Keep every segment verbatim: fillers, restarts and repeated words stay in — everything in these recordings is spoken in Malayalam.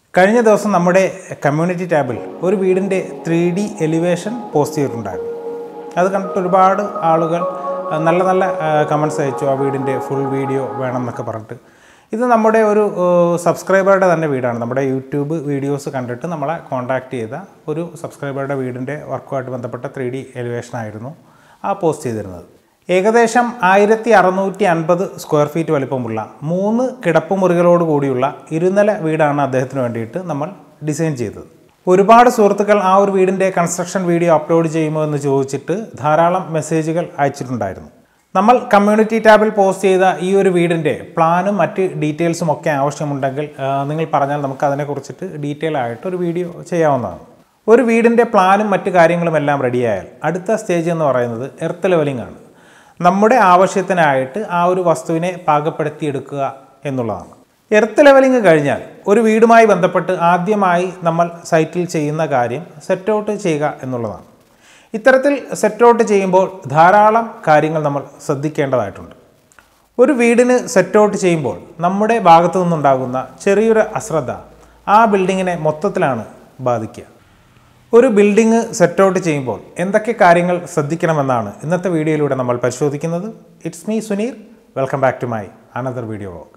കഴിഞ്ഞ ദിവസം നമ്മുടെ കമ്മ്യൂണിറ്റി ടാബിൽ ഒരു വീടിൻ്റെ ത്രീ ഡി എലിവേഷൻ പോസ്റ്റ് ചെയ്തിട്ടുണ്ടായിരുന്നു. അത് കണ്ടിട്ട് ഒരുപാട് ആളുകൾ നല്ല നല്ല കമൻറ്റ്സ് അയച്ചു. ആ വീടിൻ്റെ ഫുൾ വീഡിയോ വേണം എന്നൊക്കെ പറഞ്ഞിട്ട്. ഇത് നമ്മുടെ ഒരു സബ്സ്ക്രൈബറുടെ തന്നെ വീടാണ്. നമ്മുടെ യൂട്യൂബ് വീഡിയോസ് കണ്ടിട്ട് നമ്മളെ കോൺടാക്റ്റ് ചെയ്ത ഒരു സബ്സ്ക്രൈബറുടെ വീടിൻ്റെ വർക്കുമായിട്ട് ബന്ധപ്പെട്ട ത്രീ ഡി എലിവേഷൻ ആയിരുന്നു ആ പോസ്റ്റ് ചെയ്തിരുന്നത്. ഏകദേശം ആയിരത്തി അറുന്നൂറ്റി അൻപത് സ്ക്വയർ ഫീറ്റ് വലിപ്പമുള്ള മൂന്ന് കിടപ്പുമുറികളോട് കൂടിയുള്ള ഇരുനില വീടാണ് അദ്ദേഹത്തിന് വേണ്ടിയിട്ട് നമ്മൾ ഡിസൈൻ ചെയ്തത്. ഒരുപാട് സുഹൃത്തുക്കൾ ആ ഒരു വീടിൻ്റെ കൺസ്ട്രക്ഷൻ വീഡിയോ അപ്ലോഡ് ചെയ്യുമോ എന്ന് ചോദിച്ചിട്ട് ധാരാളം മെസ്സേജുകൾ അയച്ചിട്ടുണ്ടായിരുന്നു. നമ്മൾ കമ്മ്യൂണിറ്റി ടാബിൽ പോസ്റ്റ് ചെയ്ത ഈ ഒരു വീടിൻ്റെ പ്ലാനും മറ്റ് ഡീറ്റെയിൽസും ഒക്കെ ആവശ്യമുണ്ടെങ്കിൽ നിങ്ങൾ പറഞ്ഞാൽ നമുക്ക് അതിനെക്കുറിച്ചിട്ട് ഡീറ്റെയിൽ ആയിട്ട് ഒരു വീഡിയോ ചെയ്യാവുന്നതാണ്. ഒരു വീടിൻ്റെ പ്ലാനും മറ്റ് കാര്യങ്ങളും എല്ലാം റെഡിയായാൽ അടുത്ത സ്റ്റേജ് എന്ന് പറയുന്നത് എർത്ത് ലെവലിംഗ് ആണ്. നമ്മുടെ ആവശ്യത്തിനായിട്ട് ആ ഒരു വസ്തുവിനെ പാകപ്പെടുത്തിയെടുക്കുക എന്നുള്ളതാണ്. എർത്ത് ലെവലിംഗ് കഴിഞ്ഞാൽ ഒരു വീടുമായി ബന്ധപ്പെട്ട് ആദ്യമായി നമ്മൾ സൈറ്റിൽ ചെയ്യുന്ന കാര്യം സെറ്റ് ഔട്ട് ചെയ്യുക എന്നുള്ളതാണ്. ഇത്തരത്തിൽ സെറ്റ് ഔട്ട് ചെയ്യുമ്പോൾ ധാരാളം കാര്യങ്ങൾ നമ്മൾ ശ്രദ്ധിക്കേണ്ടതായിട്ടുണ്ട്. ഒരു വീടിന് സെറ്റ് ഔട്ട് ചെയ്യുമ്പോൾ നമ്മുടെ ഭാഗത്തു നിന്നുണ്ടാകുന്ന ചെറിയൊരു അശ്രദ്ധ ആ ബിൽഡിങ്ങിനെ മൊത്തത്തിലാണ് ബാധിക്കുക. ഒരു ബിൽഡിംഗ് സെറ്റ് ഔട്ട് ചെയ്യുമ്പോൾ എന്തൊക്കെ കാര്യങ്ങൾ ശ്രദ്ധിക്കണമെന്നാണ് ഇന്നത്തെ വീഡിയോയിലൂടെ നമ്മൾ പരിശോധിക്കുന്നത്. It's me Suneer. Welcome back to my another video vlog.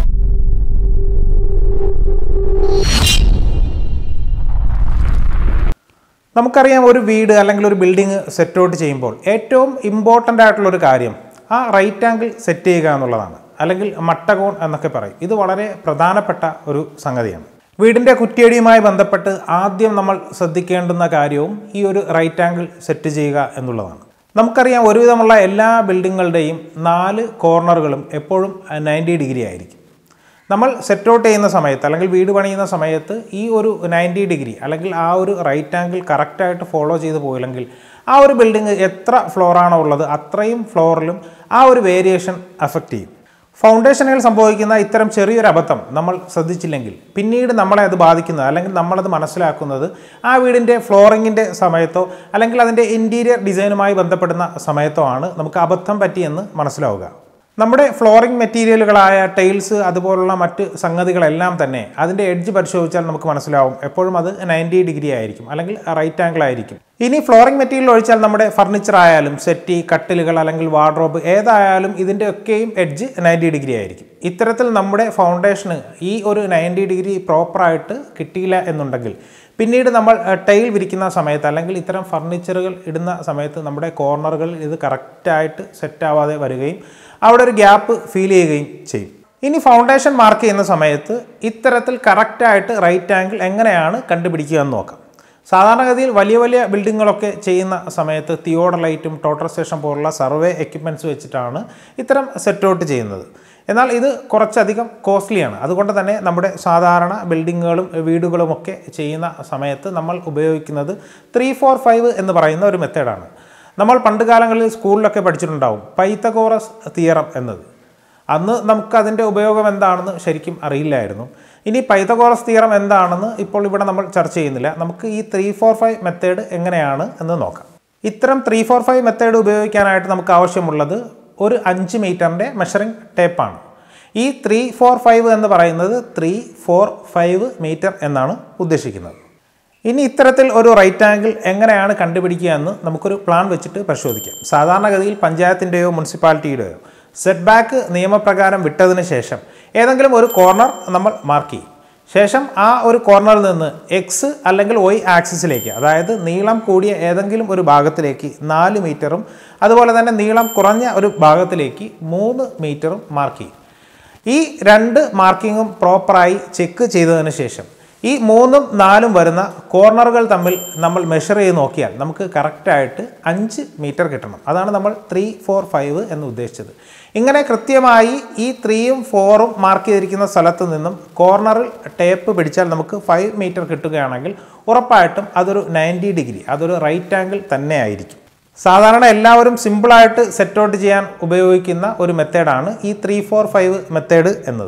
നമുക്കറിയാം, ഒരു വീട് അല്ലെങ്കിൽ ഒരു ബിൽഡിംഗ് സെറ്റ് ഔട്ട് ചെയ്യുമ്പോൾ ഏറ്റവും ഇമ്പോർട്ടൻ്റ് ആയിട്ടുള്ളൊരു കാര്യം ആ റൈറ്റ് ആംഗിൾ സെറ്റ് ചെയ്യുക എന്നുള്ളതാണ്, അല്ലെങ്കിൽ മട്ടകോൺ എന്നൊക്കെ പറയും. ഇത് വളരെ പ്രധാനപ്പെട്ട ഒരു സംഗതിയാണ്. വീടിൻ്റെ കുറ്റിയടിയുമായി ബന്ധപ്പെട്ട് ആദ്യം നമ്മൾ ശ്രദ്ധിക്കേണ്ടുന്ന കാര്യവും ഈ ഒരു റൈറ്റ് ആംഗിൾ സെറ്റ് ചെയ്യുക എന്നുള്ളതാണ്. നമുക്കറിയാം, ഒരുവിധമുള്ള എല്ലാ ബിൽഡിങ്ങുകളുടെയും നാല് കോർണറുകളും എപ്പോഴും നയൻറ്റി ഡിഗ്രി ആയിരിക്കും. നമ്മൾ സെറ്റ് ഔട്ട് ചെയ്യുന്ന സമയത്ത് അല്ലെങ്കിൽ വീട് പണിയുന്ന സമയത്ത് ഈ ഒരു നയൻറ്റി ഡിഗ്രി അല്ലെങ്കിൽ ആ ഒരു റൈറ്റ് ആംഗിൾ കറക്റ്റായിട്ട് ഫോളോ ചെയ്ത് പോയില്ലെങ്കിൽ ആ ഒരു ബിൽഡിംഗ് എത്ര ഫ്ലോറാണോ ഉള്ളത് അത്രയും ഫ്ലോറിലും ആ ഒരു വേരിയേഷൻ അഫക്റ്റ് ചെയ്യും. ഫൗണ്ടേഷനുകൾ സംഭവിക്കുന്ന ഇത്തരം ചെറിയൊരു അബദ്ധം നമ്മൾ ശ്രദ്ധിച്ചില്ലെങ്കിൽ പിന്നീട് നമ്മളെ അത് ബാധിക്കുന്നത് അല്ലെങ്കിൽ നമ്മളത് മനസ്സിലാക്കുന്നത് ആ വീടിൻ്റെ ഫ്ലോറിങ്ങിൻ്റെ സമയത്തോ അല്ലെങ്കിൽ അതിൻ്റെ ഇൻറ്റീരിയർ ഡിസൈനുമായി ബന്ധപ്പെടുന്ന സമയത്തോ ആണ് നമുക്ക് അബദ്ധം പറ്റിയെന്ന് മനസ്സിലാവുക. നമ്മുടെ ഫ്ലോറിംഗ് മെറ്റീരിയലുകളായ ടൈൽസ് അതുപോലുള്ള മറ്റ് സംഗതികളെല്ലാം തന്നെ അതിൻ്റെ എഡ്ജ് പരിശോധിച്ചാൽ നമുക്ക് മനസ്സിലാവും എപ്പോഴും അത് നയൻറ്റി ഡിഗ്രി ആയിരിക്കും അല്ലെങ്കിൽ റൈറ്റ് ആംഗിൾ ആയിരിക്കും. ഇനി ഫ്ലോറിംഗ് മെറ്റീരിയൽ ഒഴിച്ചാൽ നമ്മുടെ ഫർണിച്ചർ ആയാലും സെറ്റി, കട്ടിലുകൾ അല്ലെങ്കിൽ വാർഡ്രോബ് ഏതായാലും ഇതിൻ്റെ ഒക്കെയും എഡ്ജ് നയൻറ്റി ഡിഗ്രി ആയിരിക്കും. ഇത്തരത്തിൽ നമ്മുടെ ഫൗണ്ടേഷന് ഈ ഒരു നയൻറ്റി ഡിഗ്രി പ്രോപ്പറായിട്ട് കിട്ടിയില്ല എന്നുണ്ടെങ്കിൽ പിന്നീട് നമ്മൾ ടൈൽ വിരിക്കുന്ന സമയത്ത് അല്ലെങ്കിൽ ഇത്തരം ഫർണിച്ചറുകൾ ഇടുന്ന സമയത്ത് നമ്മുടെ കോർണറുകളിൽ ഇത് കറക്റ്റായിട്ട് സെറ്റ് ആവാതെ വരികയും അവിടെ ഒരു ഗ്യാപ്പ് ഫീൽ ചെയ്യുകയും ചെയ്യും. ഇനി ഫൗണ്ടേഷൻ മാർക്ക് ചെയ്യുന്ന സമയത്ത് ഇത്തരത്തിൽ കറക്റ്റായിട്ട് റൈറ്റ് ആംഗിൾ എങ്ങനെയാണ് കണ്ടുപിടിക്കുക എന്ന് നോക്കാം. സാധാരണഗതിയിൽ വലിയ വലിയ ബിൽഡിങ്ങുകളൊക്കെ ചെയ്യുന്ന സമയത്ത് തിയോഡലൈറ്റും ടോട്ടൽ സ്റ്റേഷൻ പോലുള്ള സർവേ എക്യുപ്മെൻറ്റ്സ് വെച്ചിട്ടാണ് ഇത്തരം സെറ്റ് ഔട്ട് ചെയ്യുന്നത്. എന്നാൽ ഇത് കുറച്ചധികം കോസ്റ്റ്ലിയാണ്. അതുകൊണ്ട് തന്നെ നമ്മുടെ സാധാരണ ബിൽഡിങ്ങുകളും വീടുകളുമൊക്കെ ചെയ്യുന്ന സമയത്ത് നമ്മൾ ഉപയോഗിക്കുന്നത് ത്രീ ഫോർ ഫൈവ് എന്ന് പറയുന്ന ഒരു മെത്തേഡാണ്. നമ്മൾ പണ്ട് കാലങ്ങളിൽ സ്കൂളിലൊക്കെ പഠിച്ചിട്ടുണ്ടാവും പൈത്തഗോറസ് തിയറം എന്നത്. അന്ന് നമുക്കതിൻ്റെ ഉപയോഗം എന്താണെന്ന് ശരിക്കും അറിയില്ലായിരുന്നു. ഇനി പൈത്തഗോറസ് തിയറം എന്താണെന്ന് ഇപ്പോൾ ഇവിടെ നമ്മൾ ചർച്ച ചെയ്യുന്നില്ല. നമുക്ക് ഈ ത്രീ ഫോർ ഫൈവ് മെത്തേഡ് എങ്ങനെയാണ് എന്ന് നോക്കാം. ഇത്തരം ത്രീ ഫോർ ഫൈവ് മെത്തേഡ് ഉപയോഗിക്കാനായിട്ട് നമുക്ക് ആവശ്യമുള്ളത് ഒരു അഞ്ച് മീറ്ററിൻ്റെ മെഷറിംഗ് ടേപ്പാണ്. ഈ ത്രീ ഫോർ ഫൈവ് എന്ന് പറയുന്നത് ത്രീ ഫോർ ഫൈവ് മീറ്റർ എന്നാണ് ഉദ്ദേശിക്കുന്നത്. ഇനി ഇത്തരത്തിൽ ഒരു റൈറ്റ് ആംഗിൾ എങ്ങനെയാണ് കണ്ടുപിടിക്കുക എന്ന് നമുക്കൊരു പ്ലാൻ വെച്ചിട്ട് പരിശോധിക്കാം. സാധാരണഗതിയിൽ പഞ്ചായത്തിൻ്റെയോ മുനിസിപ്പാലിറ്റിയുടെയോ സെറ്റ് ബാക്ക് നിയമപ്രകാരം വിട്ടതിന് ശേഷം ഏതെങ്കിലും ഒരു കോർണർ നമ്മൾ മാർക്ക് ചെയ്യും. ശേഷം ആ ഒരു കോർണറിൽ നിന്ന് എക്സ് അല്ലെങ്കിൽ വൈ ആക്സിസിലേക്ക്, അതായത് നീളം കൂടിയ ഏതെങ്കിലും ഒരു ഭാഗത്തിലേക്ക് നാല് മീറ്ററും അതുപോലെ തന്നെ നീളം കുറഞ്ഞ ഒരു ഭാഗത്തിലേക്ക് മൂന്ന് മീറ്ററും മാർക്ക് ചെയ്യും. ഈ രണ്ട് മാർക്കിങ്ങും പ്രോപ്പറായി ചെക്ക് ചെയ്തതിന് ശേഷം ഈ മൂന്നും നാലും വരുന്ന കോർണറുകൾ തമ്മിൽ നമ്മൾ മെഷർ ചെയ്ത് നോക്കിയാൽ നമുക്ക് കറക്റ്റായിട്ട് അഞ്ച് മീറ്റർ കിട്ടണം. അതാണ് നമ്മൾ ത്രീ ഫോർ ഫൈവ് എന്ന് ഉദ്ദേശിച്ചത്. ഇങ്ങനെ കൃത്യമായി ഈ ത്രീയും ഫോറും മാർക്ക് ചെയ്തിരിക്കുന്ന സ്ഥലത്ത് നിന്നും കോർണറിൽ ടേപ്പ് പിടിച്ചാൽ നമുക്ക് ഫൈവ് മീറ്റർ കിട്ടുകയാണെങ്കിൽ ഉറപ്പായിട്ടും അതൊരു നയൻറ്റി ഡിഗ്രി അതൊരു റൈറ്റ് ആംഗിൾ തന്നെ ആയിരിക്കും. സാധാരണ എല്ലാവരും സിമ്പിളായിട്ട് സെറ്റ് ഔട്ട് ചെയ്യാൻ ഉപയോഗിക്കുന്ന ഒരു മെത്തേഡാണ് ഈ ത്രീ ഫോർ ഫൈവ് മെത്തേഡ് എന്നത്.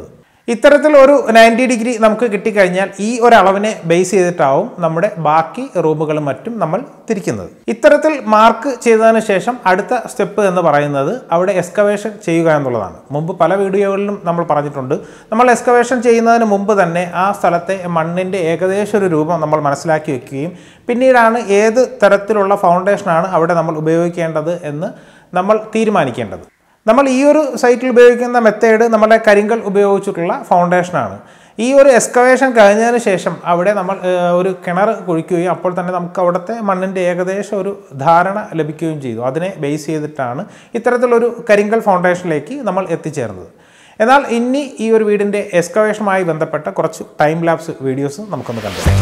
ഇത്തരത്തിൽ ഒരു നയൻറ്റി ഡിഗ്രി നമുക്ക് കിട്ടിക്കഴിഞ്ഞാൽ ഈ ഒരു അളവിനെ ബേസ് ചെയ്തിട്ടാവും നമ്മുടെ ബാക്കി റൂമുകളും മറ്റും നമ്മൾ തിരിക്കുന്നത്. ഇത്തരത്തിൽ മാർക്ക് ചെയ്തതിന് ശേഷം അടുത്ത സ്റ്റെപ്പ് എന്ന് പറയുന്നത് അവിടെ എക്സ്കവേഷൻ ചെയ്യുക എന്നുള്ളതാണ്. മുമ്പ് പല വീഡിയോകളിലും നമ്മൾ പറഞ്ഞിട്ടുണ്ട്. നമ്മൾ എക്സ്കവേഷൻ ചെയ്യുന്നതിന് മുമ്പ് തന്നെ ആ സ്ഥലത്തെ മണ്ണിൻ്റെ ഏകദേശം ഒരു രൂപം നമ്മൾ മനസ്സിലാക്കി വെക്കുകയും പിന്നീടാണ് ഏത് തരത്തിലുള്ള ഫൗണ്ടേഷനാണ് അവിടെ നമ്മൾ ഉപയോഗിക്കേണ്ടത് എന്ന് നമ്മൾ തീരുമാനിക്കേണ്ടത്. നമ്മൾ ഈ ഒരു സൈറ്റിൽ ഉപയോഗിക്കുന്ന മെത്തേഡ് നമ്മുടെ കരിങ്കൽ ഉപയോഗിച്ചിട്ടുള്ള ഫൗണ്ടേഷനാണ്. ഈ ഒരു എക്സ്കവേഷൻ കഴിഞ്ഞതിന് ശേഷം അവിടെ നമ്മൾ ഒരു കിണർ കുഴിക്കുകയും അപ്പോൾ തന്നെ നമുക്ക് അവിടുത്തെ മണ്ണിൻ്റെ ഏകദേശം ഒരു ധാരണ ലഭിക്കുകയും ചെയ്തു. അതിനെ ബേസ് ചെയ്തിട്ടാണ് ഇത്തരത്തിലൊരു കരിങ്കൽ ഫൗണ്ടേഷനിലേക്ക് നമ്മൾ എത്തിച്ചേർന്നത്. എന്നാൽ ഇനി ഈ ഒരു വീടിൻ്റെ എക്സ്കവേഷനുമായി ബന്ധപ്പെട്ട കുറച്ച് ടൈം ലാപ്സ് വീഡിയോസ് നമുക്കൊന്ന് കണ്ടു.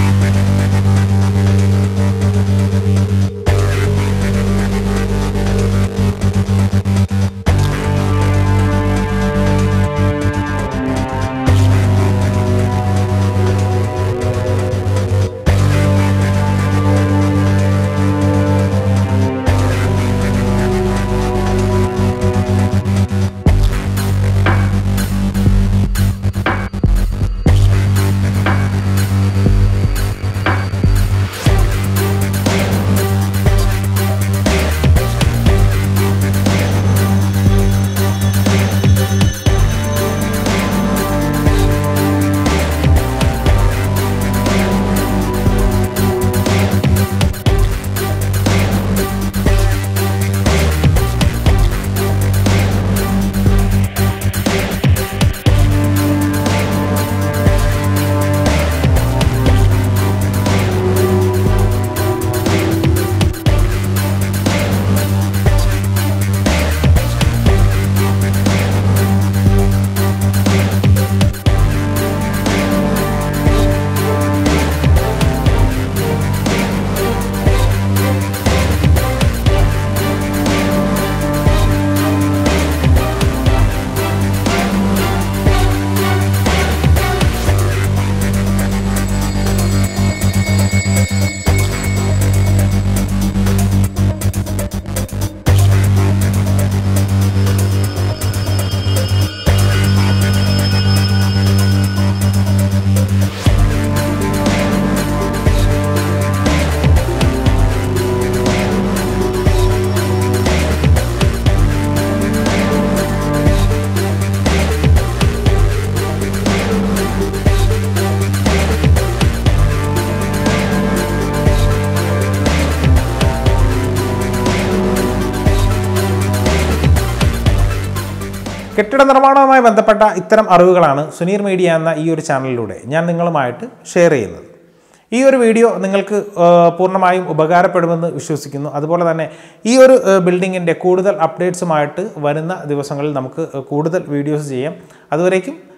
കെട്ടിട നിർമ്മാണവുമായി ബന്ധപ്പെട്ട ഇത്തരം അറിവുകളാണ് സുനീർ മീഡിയ എന്ന ഈ ഒരു ചാനലിലൂടെ ഞാൻ നിങ്ങളുമായിട്ട് ഷെയർ ചെയ്യുന്നത്. ഈ ഒരു വീഡിയോ നിങ്ങൾക്ക് പൂർണ്ണമായും ഉപകാരപ്പെടുമെന്ന് വിശ്വസിക്കുന്നു. അതുപോലെ തന്നെ ഈ ഒരു ബിൽഡിങ്ങിൻ്റെ കൂടുതൽ അപ്ഡേറ്റ്സുമായിട്ട് വരുന്ന ദിവസങ്ങളിൽ നമുക്ക് കൂടുതൽ വീഡിയോസ് ചെയ്യാം. അതുവരേക്കും